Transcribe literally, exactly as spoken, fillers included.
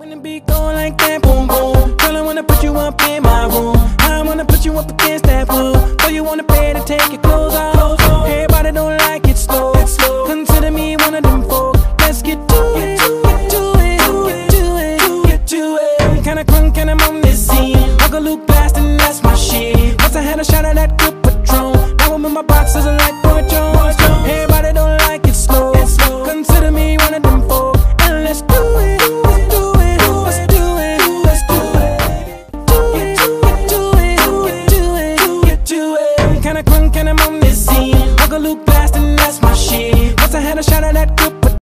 When the beat go like that, boom boom, girl, I wanna put you up in my room. I wanna put you up against that wall. Boy, you wanna pay to take your clothes off. Everybody don't like it slow. Consider me one of them folk. Let's get to it, get to it, get to it, get to it. I'm kinda crunk and I'm on this scene. I go look blast and that's my shit. Once I had a shot of that good Patron, now I'm in my boxes.